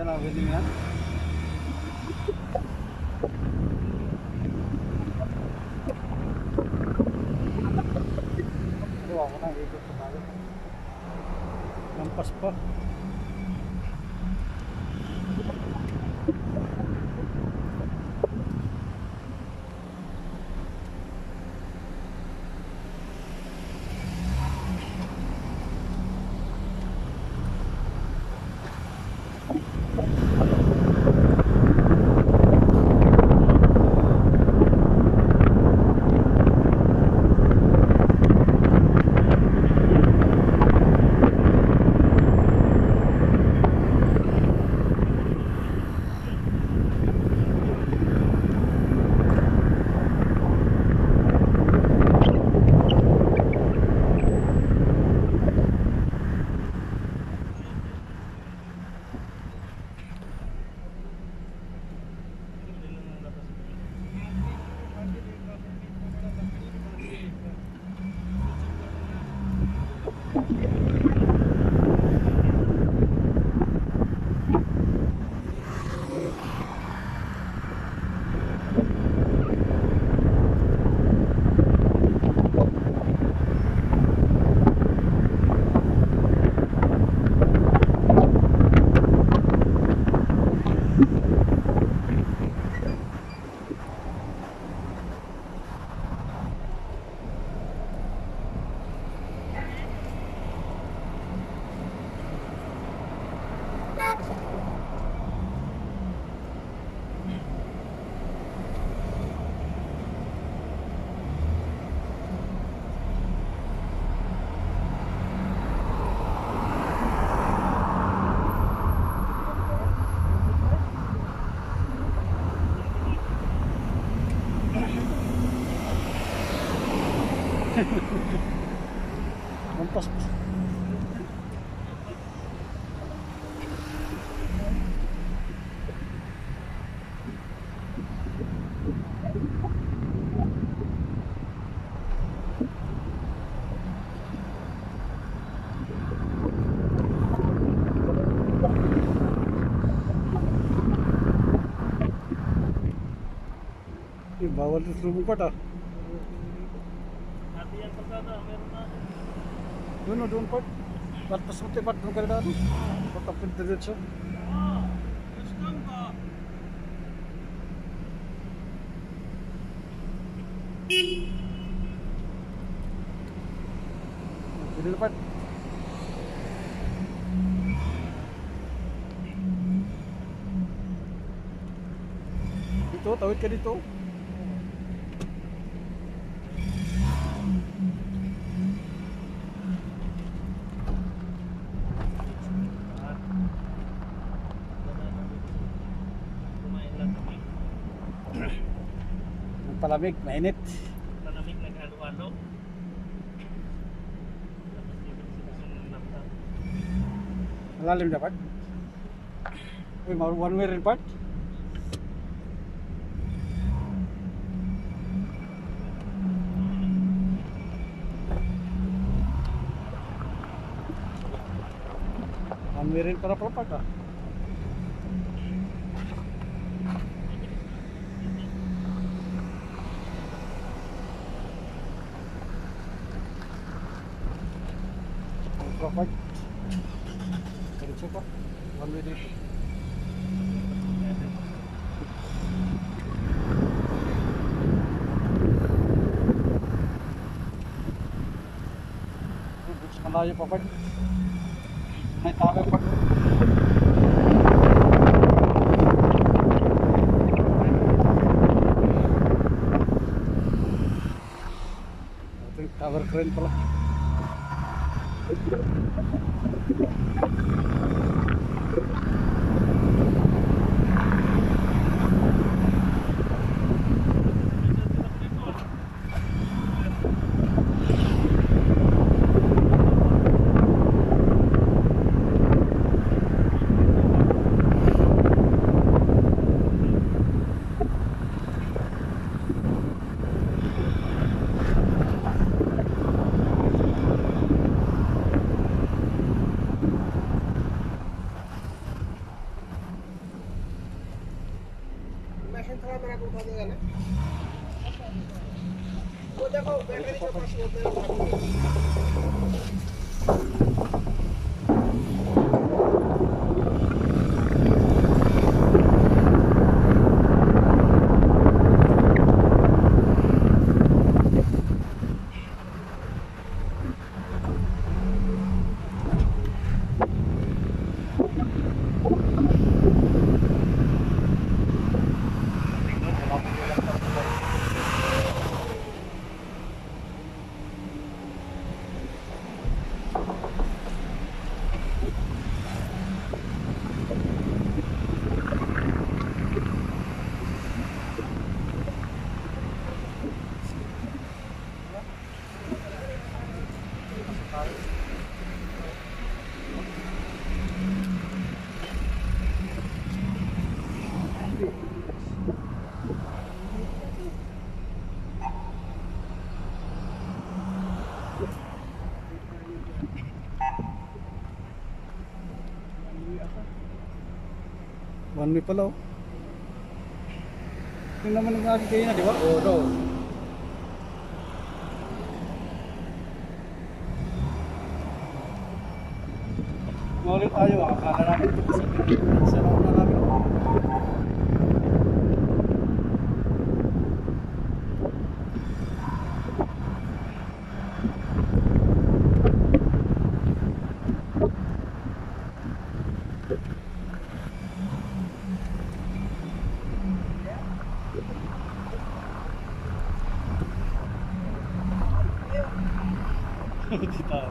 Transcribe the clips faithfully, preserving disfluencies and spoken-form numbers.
na wedding yan. Oh, ako na ikot pa tayo. Lampas pa. Lampas pa. Eh, bawal na lumungkot ah. Hati yang persada, meron na. Doon o, doon part. Ba't pas mo tipat doon ka na doon? Patapin diretso. Ah, gusto ka. Pwede na part. Dito, tawid ka dito. Palamig, mainit. Palamig, nag-alo-alo. Malalim dapat. Uy, one way rin part. One way rin para pala part ah. Part. Diretso pa. One way dito. Mas malayo pa part. May tao pa. Ito yung tower crane pala. पैसेंट थोड़ा मेरा को उठा देगा ना वो देखो बैटरी के पास वो मेरा One way pala oh. Yung naman ang aking kayo na, di ba? Oo daw. Maulit tayo, akala namin ito kasi sa loob na namin. Hindi tayo.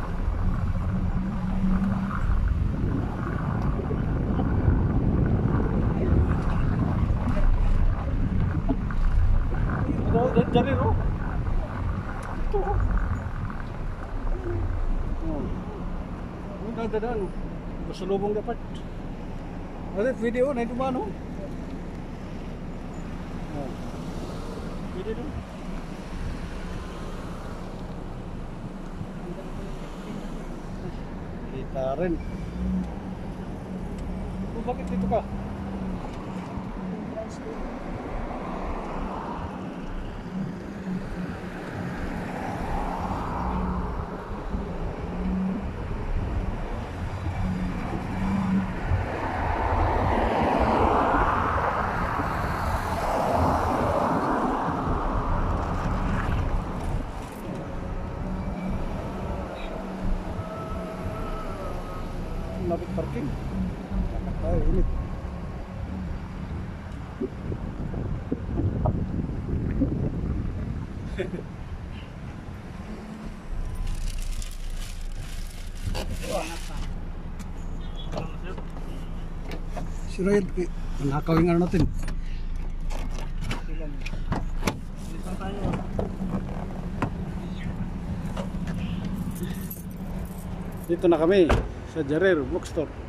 Ito, dyan rin oh. Ito oh. Oh. Ang dadaan oh. Basalubong dapat. Ada video na ito ba no? Oh. Video no? Kita rin. Oh, bakit dito ka? Lapit parking. Ay, init. Sira yun. Nakakaw yung ano natin. Dito na kami sa Jarer Bookstore.